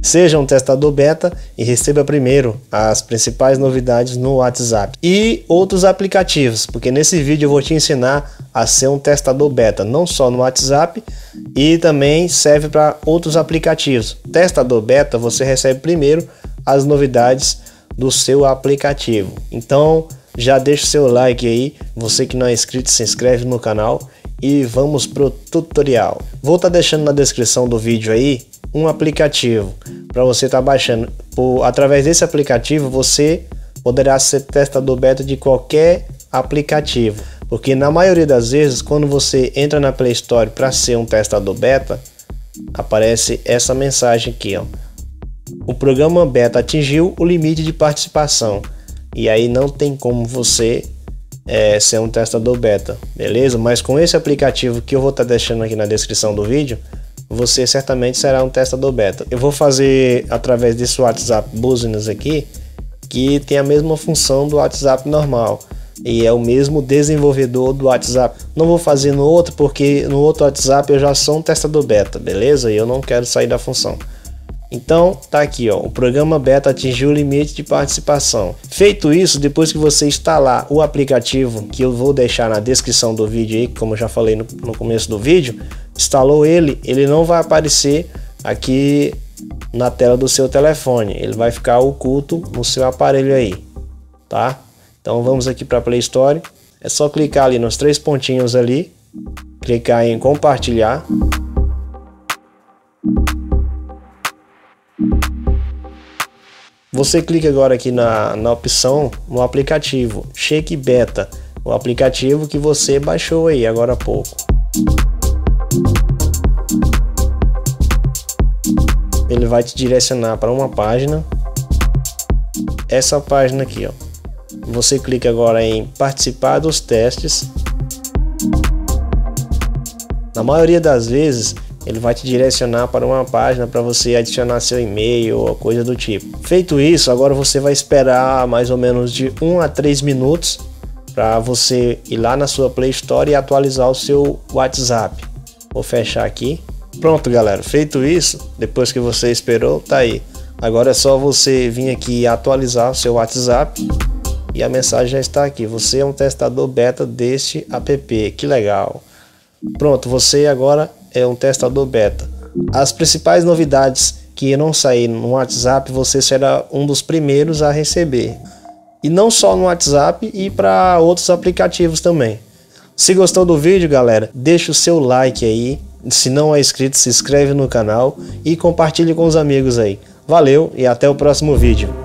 Seja um testador beta e receba primeiro as principais novidades no WhatsApp e outros aplicativos, porque nesse vídeo eu vou te ensinar a ser um testador beta, não só no WhatsApp, e também serve para outros aplicativos. Testador beta, você recebe primeiro as novidades do seu aplicativo. Então já deixa o seu like aí, você que não é inscrito, se inscreve no canal e vamos pro tutorial. Vou estar deixando na descrição do vídeo aí um aplicativo para você estar baixando. Através desse aplicativo você poderá ser testador beta de qualquer aplicativo, porque na maioria das vezes quando você entra na Play Store para ser um testador beta, aparece essa mensagem aqui, ó: o programa beta atingiu o limite de participação. E aí não tem como você ser um testador beta, beleza? Mas com esse aplicativo que eu vou estar deixando aqui na descrição do vídeo, você certamente será um testador beta. Eu vou fazer através desse WhatsApp Business aqui, que tem a mesma função do WhatsApp normal e é o mesmo desenvolvedor do WhatsApp. Não vou fazer no outro, porque no outro WhatsApp eu já sou um testador beta, beleza? E eu não quero sair da função. Então tá aqui, ó, o programa beta atingiu o limite de participação. Feito isso, depois que você instalar o aplicativo, que eu vou deixar na descrição do vídeo aí, como eu já falei no começo do vídeo, instalou ele não vai aparecer aqui na tela do seu telefone, ele vai ficar oculto no seu aparelho aí, tá? Então vamos aqui para Play Store, é só clicar ali nos três pontinhos ali, clicar em compartilhar. Você clica agora aqui na opção no aplicativo Shake Beta, o aplicativo que você baixou aí agora há pouco. Ele vai te direcionar para uma página, essa página aqui, ó. Você clica agora em participar dos testes. Na maioria das vezes ele vai te direcionar para uma página para você adicionar seu e-mail ou coisa do tipo. Feito isso, agora você vai esperar mais ou menos de 1 a 3 minutos para você ir lá na sua Play Store e atualizar o seu WhatsApp. Vou fechar aqui. Pronto, galera, feito isso, depois que você esperou, tá aí. Agora é só você vir aqui e atualizar o seu WhatsApp e a mensagem já está aqui: você é um testador beta deste app. Que legal. Pronto, você agora é um testador beta. As principais novidades que irão sair no WhatsApp, você será um dos primeiros a receber. E não só no WhatsApp, e para outros aplicativos também. Se gostou do vídeo, galera, deixa o seu like aí. Se não é inscrito, se inscreve no canal e compartilhe com os amigos aí. Valeu e até o próximo vídeo.